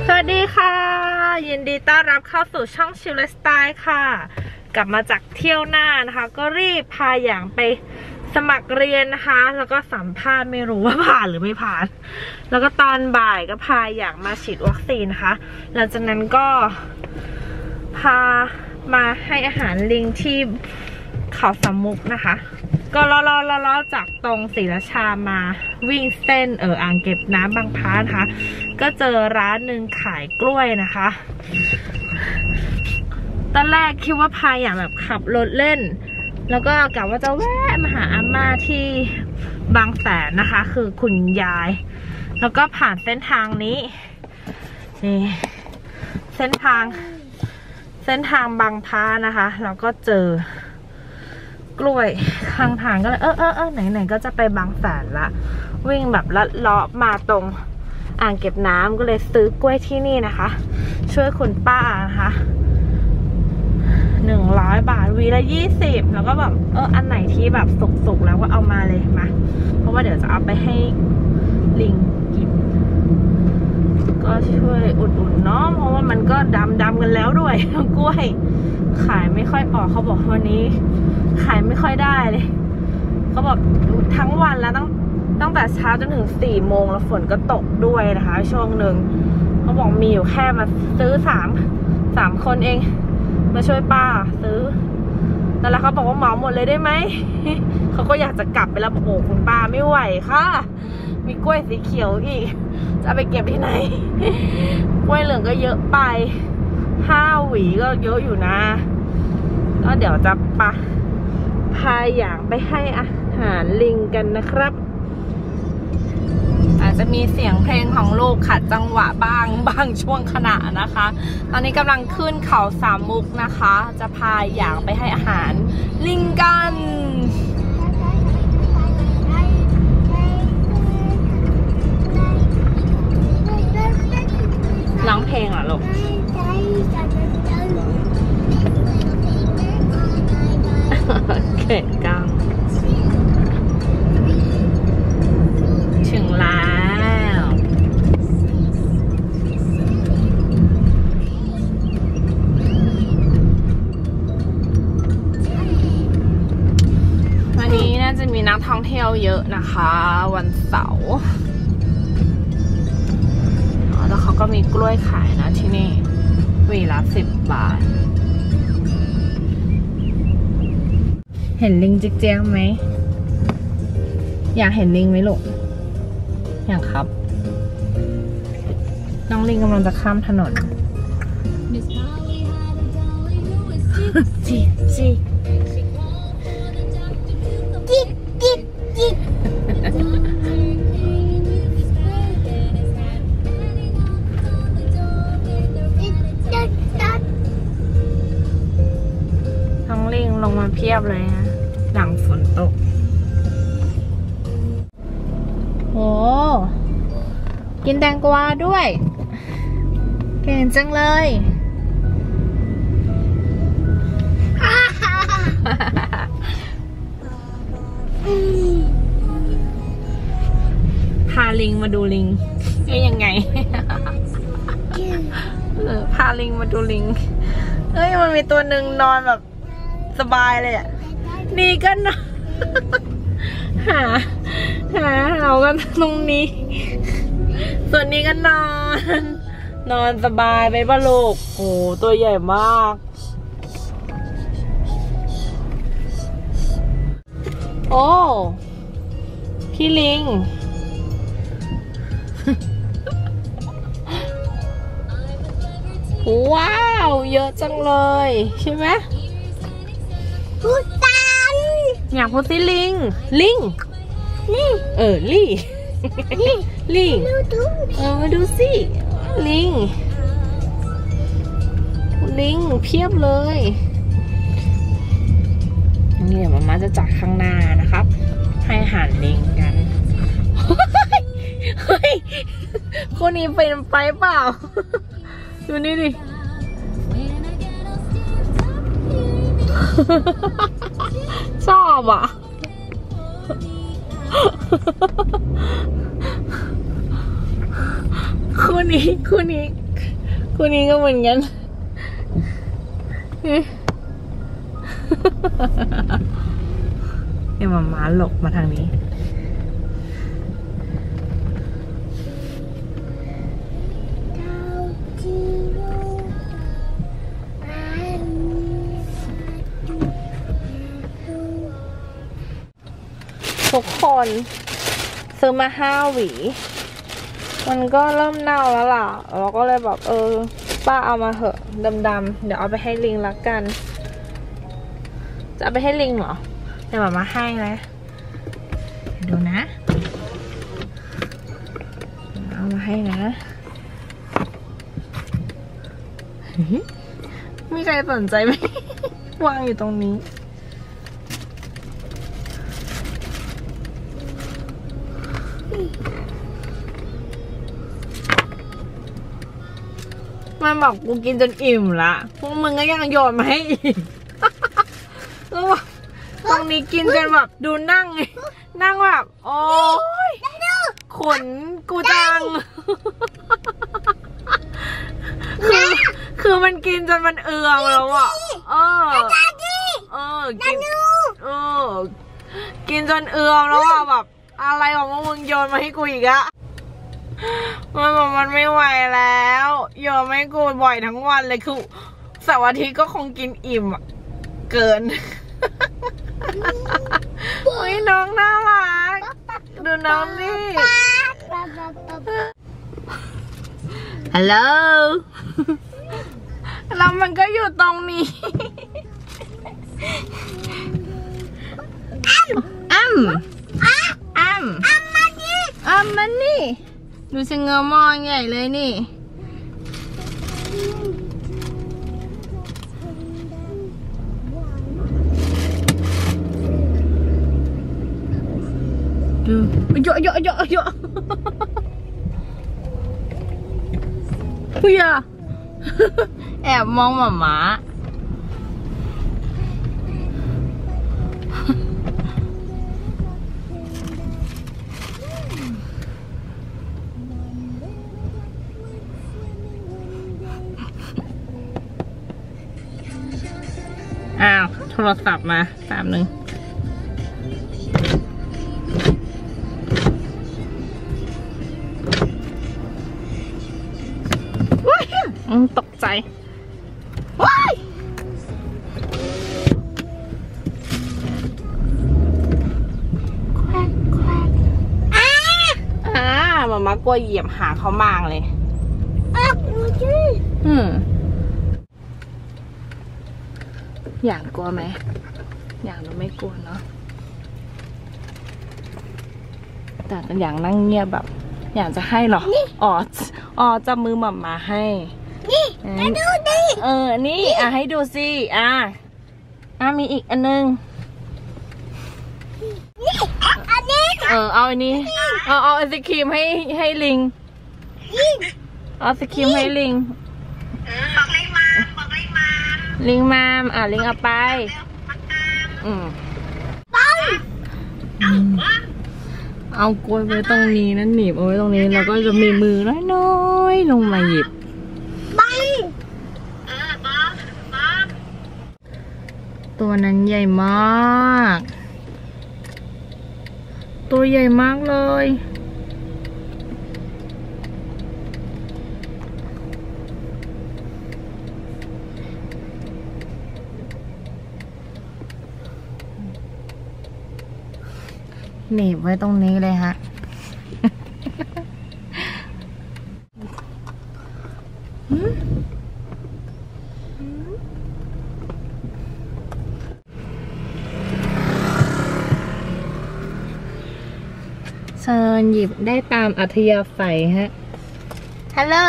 สวัสดีค่ะยินดีต้อนรับเข้าสู่ช่องชิลสไตล์ค่ะกลับมาจากเที่ยวหน้านะคะก็รีบพาอย่างไปสมัครเรียนนะคะแล้วก็สัมภาษณ์ไม่รู้ว่าผ่านหรือไม่ผ่านแล้วก็ตอนบ่ายก็พาอย่างมาฉีดวัคซีนนะคะหลังจากนั้นก็พามาให้อาหารลิงที่เขาสามมุกนะคะก็ล้อจากตรงศรีราชามาวิ่งเส้นอ่างเก็บน้ำบางพระนะคะก็เจอร้านหนึ่งขายกล้วยนะคะตอนแรกคิดว่าพายอย่างแบบขับรถเล่นแล้วก็กะว่าจะแวะมาหาอาม่าที่บางแสนนะคะคือคุณยายแล้วก็ผ่านเส้นทางนี้นี่เส้นทางบางพระนะคะแล้วก็เจอกล้วยข้างทางก็เลยไหนก็จะไปบางแสนละวิ่งแบบลัดเลาะมาตรงอ่างเก็บน้ำก็เลยซื้อกล้วยที่นี่นะคะช่วยคุณป้านะคะ100 บาทวีละ20แล้วก็แบบอันไหนที่แบบสุกแล้วก็เอามาเลยมาเพราะว่าเดี๋ยวจะเอาไปให้ลิงกินก็ช่วยอุดหนุนเนาะเพราะว่ามันก็ดำกันแล้วด้วยกล้วยขายไม่ค่อยออกเขาบอกวันนี้ขายไม่ค่อยได้เลยเขาบอกทั้งวันแล้วตั้งแต่เช้าจนถึง4 โมงแล้วฝนก็ตกด้วยนะคะช่วงหนึ่งเขาบอกมีอยู่แค่มาซื้อ3 คนเองมาช่วยป้าซื้อแล้วเขาบอกว่าเหมาหมดเลยได้ไหม เขาก็อยากจะกลับไปแล้วบอกโอ้คุณป้าไม่ไหวค่ะมีกล้วยสีเขียวอีกจะไปเก็บที่ไหน กล้วยเหลืองก็เยอะไป5 หวีก็เยอะอยู่นะก็เดี๋ยวจะพาอย่างไปให้อาหารลิงกันนะครับอาจจะมีเสียงเพลงของลูกขัดจังหวะบางช่วงขณะนะคะตอนนี้กำลังขึ้นเขาสามมุกนะคะจะพาอย่างไปให้อาหารลิงกันร้องเพลงเหรอลูกเก่งจังถึงแล้ววันนี้น่าจะมีนักท่องเที่ยวเยอะนะคะวันเสาร์แล้วเขาก็มีกล้วยขายนะที่นี่วีละ10 บาทเห็นลิงจิ๊กเจี๊ยงไหมอยากเห็นลิงไหมลูกอยากครับน้องลิงกำลังจะข้ามถนนจิน้องลิงลงมาเพียบเลยนะหลังฝนตกโอ้กินแตงกวาด้วยเก่งจังเลยพาลิงมาดูลิงได้ยังไงพาลิงมาดูลิงมันมีตัวหนึ่งนอนแบบสบายเลยอ่ะนี่ก็นอนหาเราก็ตรงนี้ส่วนนี้ก็นอนสบายไปป่ะลูกโอ้ตัวใหญ่มากโอ้พี่ลิงว้าวเยอะจังเลยใช่ไหมพูดตามอยากพูดสิลิงลี่มาดูสิลิงเพียบเลยนี่เดี๋ยวมาจะจัดข้างหน้านะครับให้อาหารลิงกันเฮ้ยคนนี้เป็นไปเปล่าดูนี่ดิชอบอ่ะ คู่นี้คู่นี้ก็เหมือนกันเนี่ยหมาหลบมาทางนี้ทุกคนซื้อมา5 หวีมันก็เริ่มเน่าแล้วล่ะเราก็เลยแบบป้าเอามาเหอะดำๆเดี๋ยวเอาไปให้ลิงละกันจะเอาไปให้ลิงเหรอเดี๋ยวมาให้นะดูนะเอามาให้นะมีใครสนใจไหม วางอยู่ตรงนี้มันบอกกูกินจนอิ่มละพวกมึงก็ยังโยนมาให้อีกแล้วตรงนี้กินจนแบบดูนั่งแบบโอ้ยขนกูจังคือมันกินจนมันเอือมแล้วอ่ะกินจนเอือมแล้วอ่ะแบบอะไรของมึงโยนมาให้กูอีกอะมันบอกมันไม่ไหวแล้วโยนไม่กูบ่อยทั้งวันเลยคือเสาร์อาทิตย์ก็คงกินอิ่มเกินเฮ้ยน้องน่ารักดูน้องดิฮัลโหลแล้วมันก็อยู่ตรงนี้มันนี่ดูสิเงามองใหญ่เลยนี่ดูเยอะพี่อะแอบมองหมาอ้าวโทรศัพท์มาแป๊บนึงตกใจว้ายมามากลัวเหยียบหาเขามากเลยอย่างกลัวไหมอย่างเราไม่กลัวเนาะแต่อย่างนั่งเงียบแบบอยากจะให้หรออ๋อจะมือหม่ำมาให้นี่ดูดินี่ให้ดูสิมีอีกอันนึงนี่อันนี้เอาอันนี้เอาไอศครีมให้ลิงเอาไอศครีมให้ลิงบอกลิงมาลิงเอาไปเอากล้วยไว้ตรงนี้นั่นหนีบเอาไว้ตรงนี้แล้วก็จะมีมือน้อยๆลงมาหยิบตัวนั้นใหญ่มากตัวใหญ่มากเลยหนีบไว้ตรงนี้เลยฮะเชิญหยิบได้ตามอัธยาศัยฮะฮัลโหล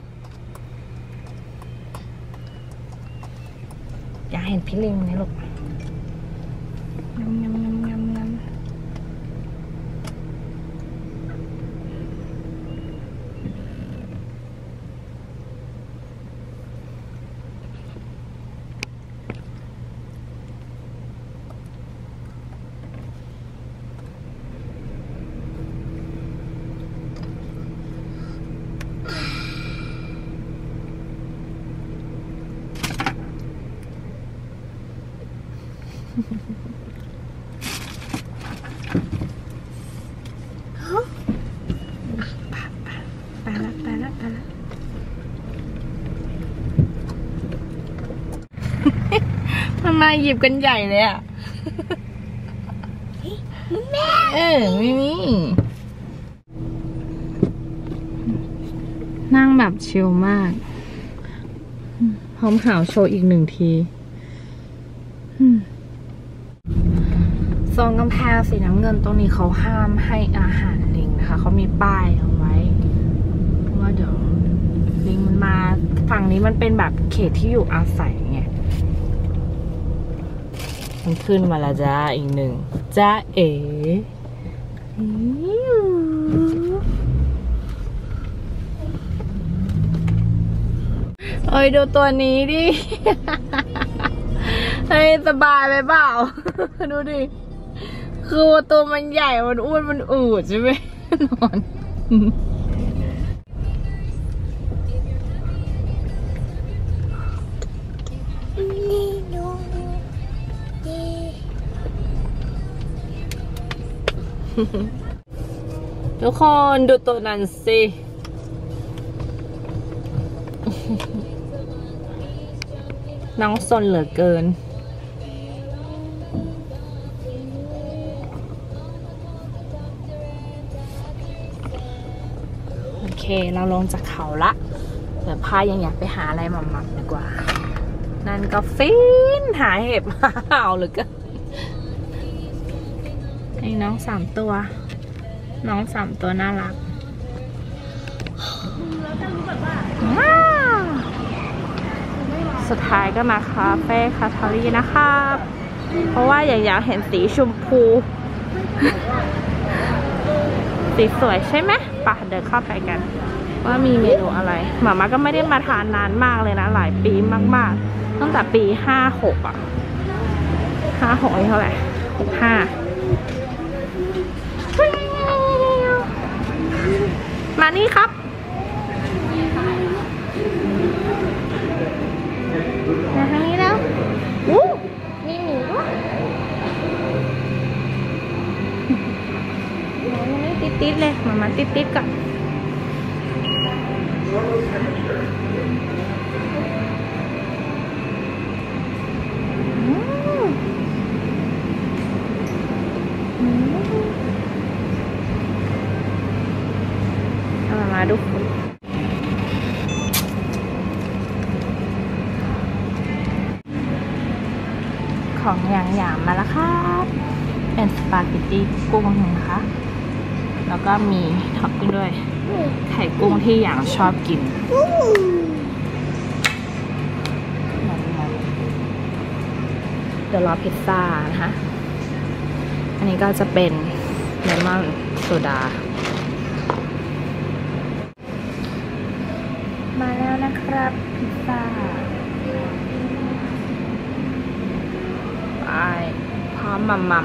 อยากเห็นพี่ลิงไหมลูกมาหยิบกันใหญ่เลยอ่ะแม่มิมี่นั่งแบบชิลมากพร้อมข่าวโชว์อีก1 ทีโซนกำแพงสีน้ำเงินตรงนี้เขาห้ามให้อาหารลิงนะคะเขามีป้ายเอาไว้เพราะว่าเดี๋ยวลิงมันมาฝั่งนี้มันเป็นแบบเขตที่อยู่อาศัยไงมันขึ้นมาแล้วจ้าอีก1จ้าเอ๋เอ้ยดูตัวนี้ดิเฮ้ยสบายไปเปล่าดูดิคือตัวมันใหญ่มันอ้วนมันอืดใช่ไหมนอนทุกคนดูตัวนั้นสิน้องซนเหลือเกินโอเคเราลงจากเขาละเดี๋ยวพายังอยากไปหาอะไรหม่ำๆดีกว่านั่นก็ฟินหาเห็บห่าวหรือก็ไอ้น้อง3 ตัวน้อง3 ตัวน่ารักสุดท้ายก็มาคาเฟ่คาทารีนะคะเพราะว่าอยากเห็นสีชมพูสีสวยใช่ไหมปะเดินเข้าไปกันว่ามีเมนูอะไรหม่าก็ไม่ได้มาทานนานมากเลยนะหลายปีมากๆตั้งแต่ปี56อ่ะ56นี่เท่าไหร่65มานี่ครับมาทางนี้แล้วมีหมูด้วยยังไม่ติดเลยมาติดก่อนมาดูของอย่างมาแล้วครับเป็นสปาเกตตี้กุ้งนะคะแล้วก็มีท็อปปิ้งด้วยไข่กุ้งที่อย่างชอบกินเดี๋ยวรอพิซซ่านะคะอันนี้ก็จะเป็นเลมอนโซดามาแล้วนะครับพิซซ่าไปพร้อมมัม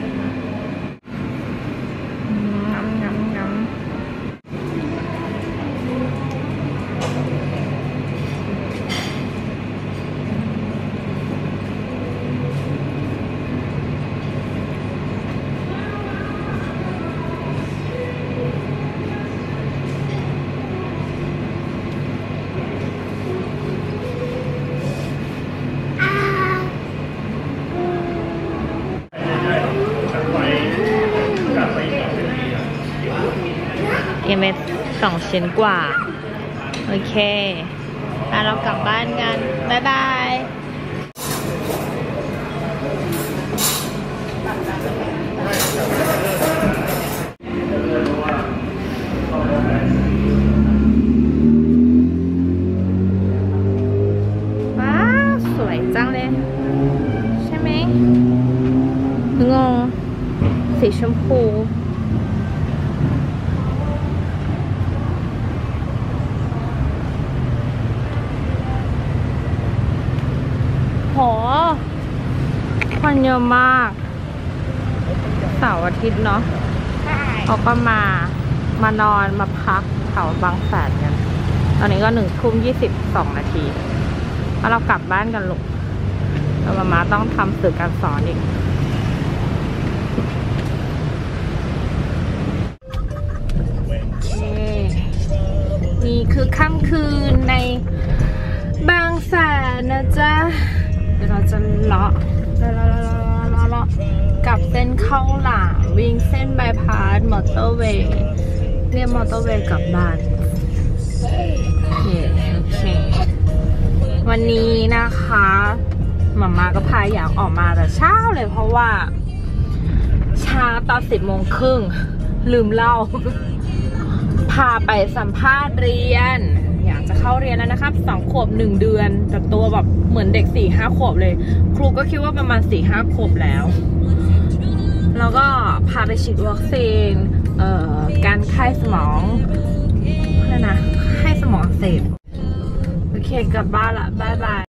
MS 2 ชิ้นกว่าโอเคเรากลับบ้านกันบ๊ายบายว้าวสวยจังเลยใช่ไหมงงสีชมพูโหคนเยอะมากเสาร์อาทิตย์เนาะเขาก็มานอนมาพักแถวบางแสนกันตอนนี้ก็1:22 นาทีแล้วเรากลับบ้านกันลูกแล้วมาต้องทำสื่อการสอนอีกโอเคนี่คือค่ำคืนในบางแสนนะจ๊ะเดี๋ยวเราจะจะเลาะกับเส้นเข้าหลามวิ่งเส้นบายพาสมอเตอร์เวย์เรียกมอเตอร์เวย์กลับบ้านโอเควันนี้นะคะหม่าม่าก็พาอยากออกมาแต่เช้าเลยเพราะว่าเช้าตอน10:30ลืมเล่าพาไปสัมภาษณ์เรียนอยากจะเข้าเรียนแล้วนะครับ2 ขวบ 1 เดือนแต่ตัวแบบเหมือนเด็ก 4-5 ขวบเลยครูก็คิดว่าประมาณ 4-5 ขวบแล้วก็พาไปฉีดวัคซีนการไข้สมองอะไรนะไข้สมองอักเสบโอเคกลับบ้านละบ๊ายบาย